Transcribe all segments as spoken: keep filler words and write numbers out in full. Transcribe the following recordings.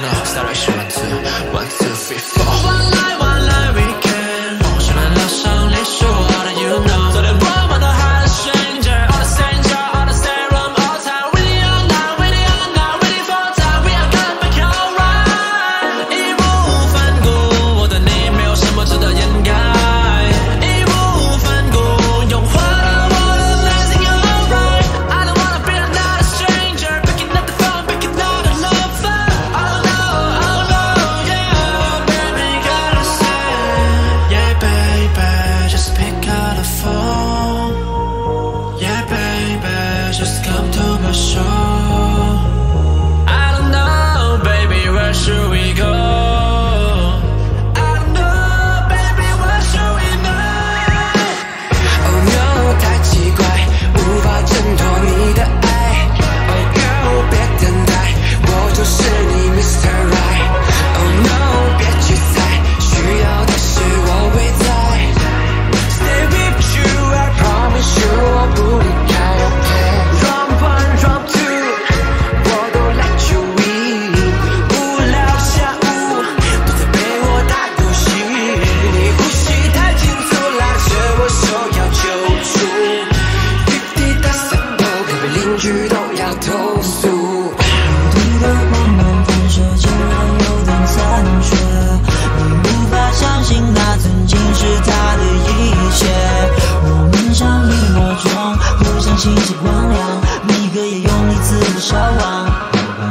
know start right one two one two three four one night one night weekend 梦醒了聊上脸说 How do you know 昨天我们都还是 stranger All the same job all the same room all time Really or not really or not really for time We are gonna make it alright 义无反顾我对你没有什么值得掩盖义无反顾用花了我的 Amazing you're alright I don't wanna be another stranger Picking up the phone picking up the lover Oh no oh no yeah baby gotta say Yeah baby just pick up the phone Yeah baby just come to my show I don't know baby where should we go I don't know baby where should we go Oh no 太奇怪无法挣脱你的爱 Oh no 别等待我就是你 Mister Right Oh no 别去猜需要的是我会在 Stay with you I promise you 我不离开 Okay Drop one drop two 我都 let you in 无聊下午不再被我打游戏你呼吸太急促拉着我手要救助滴滴答闪躲隔壁邻居都要投诉你的光芒反射竟然有点残缺你无法相信那曾经是他的一切我们像萤火虫互相欣喜光亮每个也用力自我消亡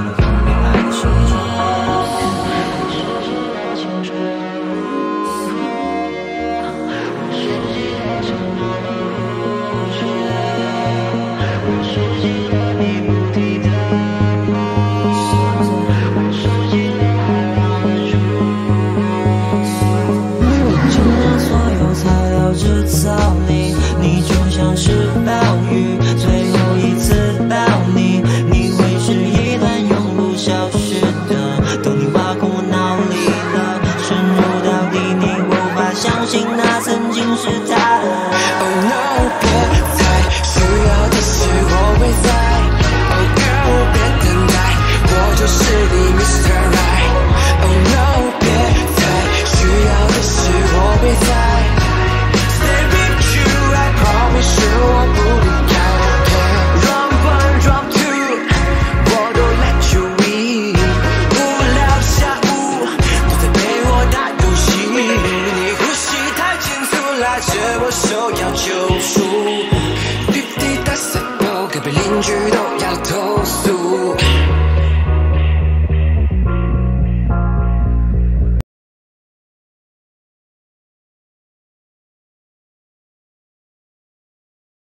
制造你，你就像是暴雨，最后一次抱你，你会是一段永不消失的，等你划过我脑里了，深入到底，你无法相信那曾经是他的。 Oh no 别猜，需要的是我会在。Oh no 别等待，我就是你 Mister Right。Oh no 别猜，需要的是我会在。是我不离开 OK Drop one drop two 我都 let you in 无聊下午不再被我打游戏你呼吸太急促拉着我手要救